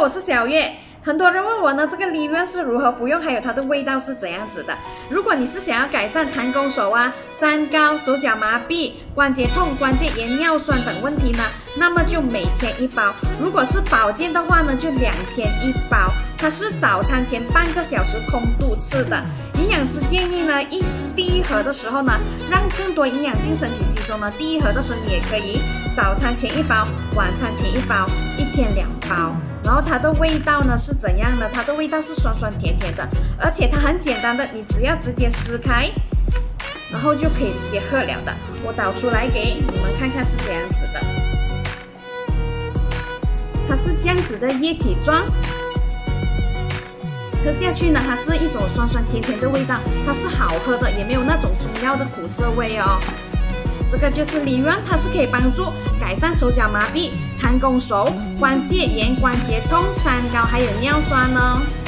我是小月。很多人问我呢，这个利润是如何服用，还有它的味道是怎样子的。如果你是想要改善弹弓手啊、三高、手脚麻痹、关节痛、关节炎、尿酸等问题呢，那么就每天1包。如果是保健的话呢，就2天1包。它是早餐前半个小时空肚吃的。营养师建议呢，第一盒的时候呢，让更多营养进身体吸收呢。第一盒的时候你也可以早餐前1包，晚餐前1包，1天2包。然后它的味道呢是怎样的？它的味道是酸酸甜甜的，而且它很简单的，你只要直接撕开，然后就可以直接喝了的。我倒出来给你们看看是这样子的，它是这样子的液体状。喝下去呢，它是一种酸酸甜甜的味道，它是好喝的，也没有那种中药的苦涩味哦。这个就是利润，它是可以帮助改善手脚麻痹、弹弓手、关节炎、关节痛、三高还有尿酸呢。